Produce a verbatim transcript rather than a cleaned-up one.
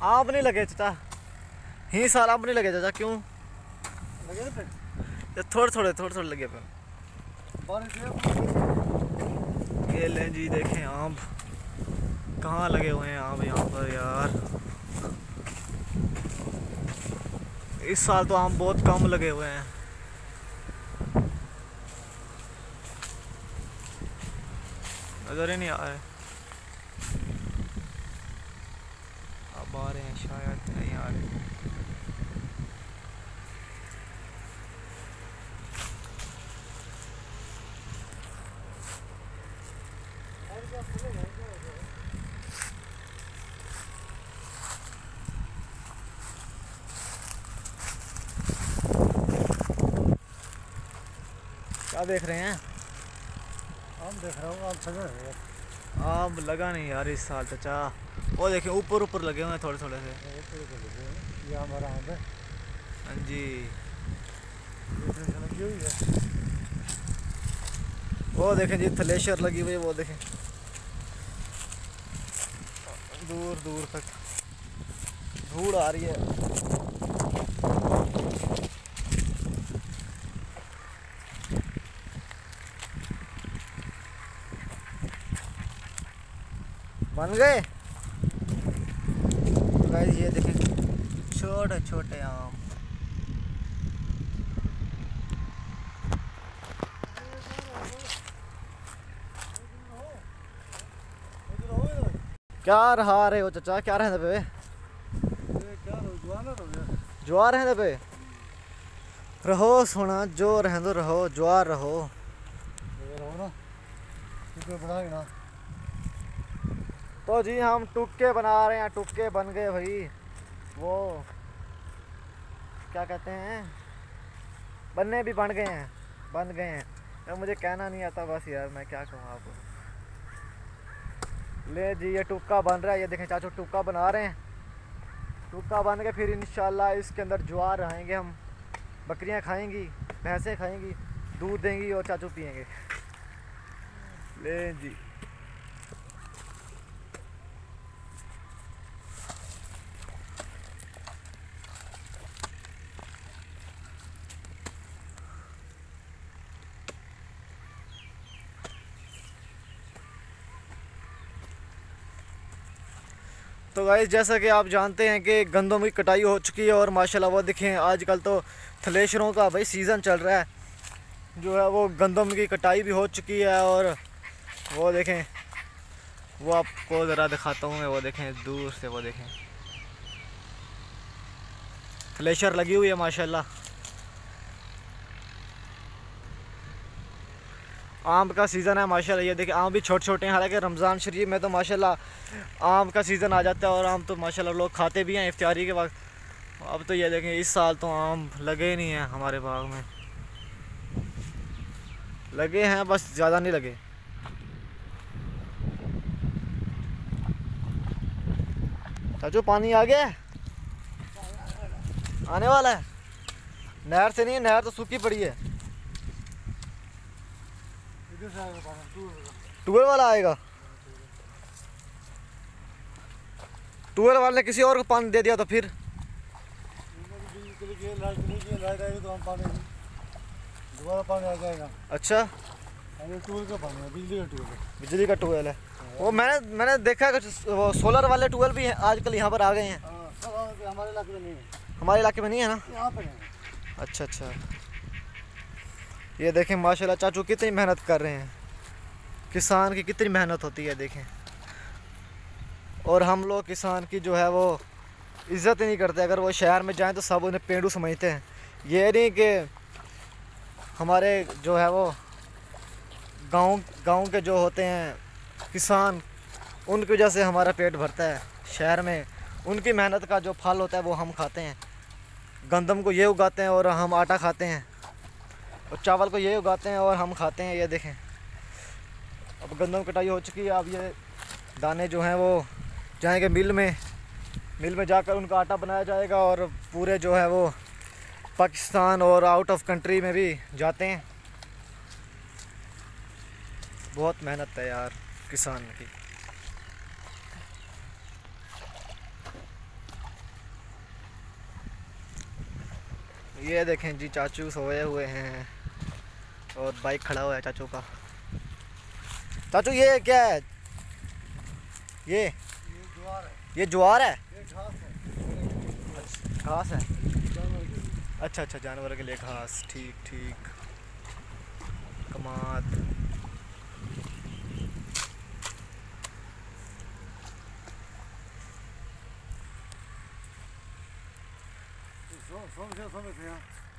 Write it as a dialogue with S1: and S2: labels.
S1: आम नहीं लगे चाचा, ही साल आम नहीं लगे चाचा, क्यों
S2: लगे थे?
S1: ये थोड़े थोड़े थोड़े थोड़े लगे पे। ये लें जी, देखें आम कहाँ लगे हुए हैं आम यहाँ पर यार। इस साल तो आम बहुत कम लगे हुए हैं। नजर ही नहीं आ रहे। अब आ रहे हैं शायद, नहीं आ रहे। क्या देख रहे हैं?
S2: आम देख रहा हूँ। आम सजा है।
S1: आम लगा नहीं यार इस साल चाचा। वो देखें ऊपर ऊपर लगे हुए हैं थोड़े थोड़े से।
S2: ये हमारा आम है।
S1: हाँ जी,
S2: लगी हुई है।
S1: वो देखें जी थ्रेशर लगी हुई है, वो देखें दूर दूर तक धूड़ आ रही है। बन गए तो गाइस, ये देखें छोटे छोटे आम। क्या रहा रहे हो चाचा, क्या रहने पे? ज्वार रहने पे रहो सोना, जो रहने दो रहो, ज्वार रहो
S2: ना। ना
S1: तो जी हम टुक्के बना रहे हैं, टुक्के बन गए भाई। वो क्या कहते हैं, बनने भी बन गए हैं, बन गए हैं। तो मुझे कहना नहीं आता बस यार, मैं क्या कहूँ आपको। ले जी ये टुक्का बन रहा है, ये देखें चाचू टुक्का बना रहे हैं। टुक्का बन के फिर इंशाल्लाह इसके अंदर ज्वार रहेंगे हम। बकरियां खाएंगी, भैंसें खाएंगी, दूध देंगी और चाचू पिएंगे। ले जी तो गाइस, जैसा कि आप जानते हैं कि गंदम की कटाई हो चुकी है और माशाल्लाह वो देखें आजकल तो थ्रेशरों का भाई सीज़न चल रहा है, जो है वो गंदम की कटाई भी हो चुकी है। और वो देखें, वो आपको ज़रा दिखाता हूँ मैं, वो देखें दूर से, वो देखें थ्रेशर लगी हुई है माशाल्लाह। आम का सीज़न है माशाल्लाह, ये देखिए आम भी छोटे छोटे हैं। हालांकि रमज़ान शरीफ में तो माशाल्लाह आम का सीज़न आ जाता है और आम तो माशाल्लाह लोग खाते भी हैं इफ्तारी के वक्त। अब तो ये देखें इस साल तो आम लगे ही नहीं हैं हमारे बाग में। लगे हैं बस, ज़्यादा नहीं लगे। चाचू पानी आ गया है, आने वाला है। नहर से नहीं है, नहर तो सूखी पड़ी है। टूवेल वाला आएगा। टूवेल वाले ने किसी और को पानी दे दिया तो फिर
S2: दोबारा पानी आ जाएगा।
S1: अच्छा,
S2: टूवेल का पानी है, बिजली का टूवेल है।
S1: बिजली का टूवेल है। वो मैंने मैंने देखा कि वो सोलर वाले टूवेल भी हैं आजकल यहाँ पर आ गए हैं।
S2: हमारे इलाके में नहीं है।
S1: हमारे इलाके में नहीं है ना?
S2: यहाँ पे नहीं।
S1: अच्छा अच्छा, ये देखें माशाल्लाह चाचू कितनी मेहनत कर रहे हैं। किसान की कितनी मेहनत होती है देखें। और हम लोग किसान की जो है वो इज़्ज़त ही नहीं करते। अगर वो शहर में जाएं तो सब उन्हें पेंडू समझते हैं। ये नहीं कि हमारे जो है वो गांव गांव के जो होते हैं किसान, उनकी वजह से हमारा पेट भरता है। शहर में उनकी मेहनत का जो फल होता है वो हम खाते हैं। गंदम को ये उगाते हैं और हम आटा खाते हैं, और चावल को ये उगाते हैं और हम खाते हैं। ये देखें अब गंदम कटाई हो चुकी है। अब ये दाने जो हैं वो जाएंगे मिल में, मिल में जाकर उनका आटा बनाया जाएगा और पूरे जो है वो पाकिस्तान और आउट ऑफ कंट्री में भी जाते हैं। बहुत मेहनत है यार किसान की। ये देखें जी चाचू सोए हुए हैं और बाइक खड़ा हुआ है चाचू का। चाचू ये क्या है? ये
S2: ये ज्वार है,
S1: ये ज्वार है?
S2: ये घास है।
S1: घास है।
S2: जानवर के लिए।
S1: अच्छा अच्छा, जानवर के लिए घास। ठीक ठीक। कमात।
S2: सो सो सो सो में थे यहाँ।